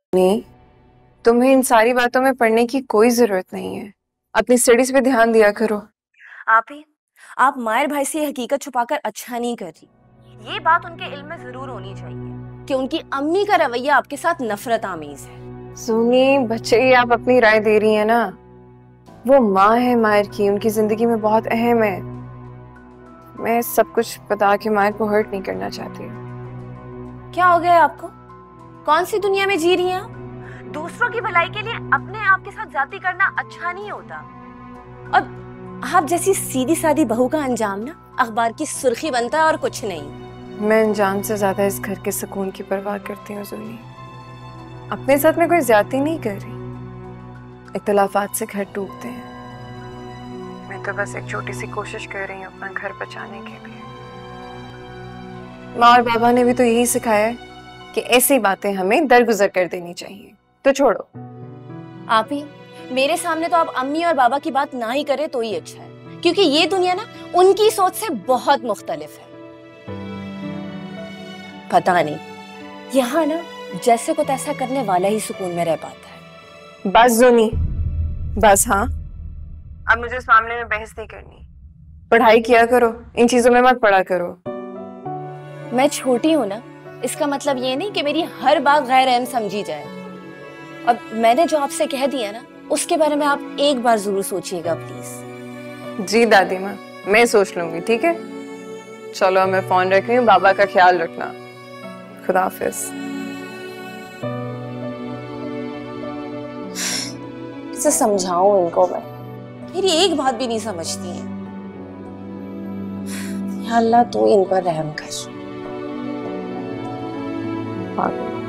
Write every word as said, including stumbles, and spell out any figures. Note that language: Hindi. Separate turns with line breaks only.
नहीं, तुम्हें इन सारी बातों में पढ़ने की कोई जरूरत नहीं है। अपनी स्टडीज पे ध्यान दिया करो।
आप ही आप मायर भाई से ये हकीकत छुपाकर अच्छा नहीं कर रही। ये बात उनके इल्म में जरूर होनी चाहिए कि उनकी अम्मी का रवैया आपके साथ नफरत आमीज है।
सोनी, बच्चे ही आप अपनी राय दे रही है ना। वो माँ है मायर की, उनकी जिंदगी में बहुत अहम है। मैं सब कुछ बता के मायर को हर्ट नहीं करना चाहती।
क्या हो गया आपको? कौन सी दुनिया में जी रही हैं आप? दूसरों की भलाई के लिए अपने आप के साथ जाती करना अच्छा नहीं होता। और आप जैसी सीधी सादी बहू का अंजाम ना अखबार की सुर्खी बनता है और कुछ नहीं।
मैं अनजान से ज्यादा इस घर के सुकून की परवाह करती हूँ सोनी। अपने साथ में कोई ज्यादती नहीं कर रही। इख्तिलाफात से घर टूटते हैं। मैं तो बस एक छोटी सी कोशिश कर रही हूँ अपना घर बचाने के लिए। माँ और बाबा ने भी तो यही सिखाया है कि ऐसी बातें हमें दरगुजर कर देनी चाहिए। तो छोड़ो।
आप ही मेरे सामने तो आप अम्मी और बाबा की बात ना ही करे तो ही अच्छा है, क्योंकि ये दुनिया ना उनकी सोच से बहुत मुख्तलिफ है। पता नहीं, यहाँ ना जैसे को तैसा करने वाला ही सुकून में रह पाता है।
बस जोनी, बस। हाँ, अब मुझे इस मामले में बहस नहीं करनी। पढ़ाई किया करो, इन चीजों में मत पड़ा करो।
मैं छोटी हूँ ना, इसका मतलब ये नहीं कि मेरी हर बात गैर अहम समझी जाए। अब मैंने जो आपसे कह दिया ना, उसके बारे में आप एक बार जरूर सोचिएगा प्लीज।
जी दादी माँ, मैं सोच लूंगी। ठीक है, चलो मैं फोन रख रही हूँ। बाबा का ख्याल रखना। खुदा हाफिज।
कैसे समझाऊं इनको मैं? मेरी एक बात भी नहीं समझती है। या अल्लाह तू इन पर रहम कर।
हाँ।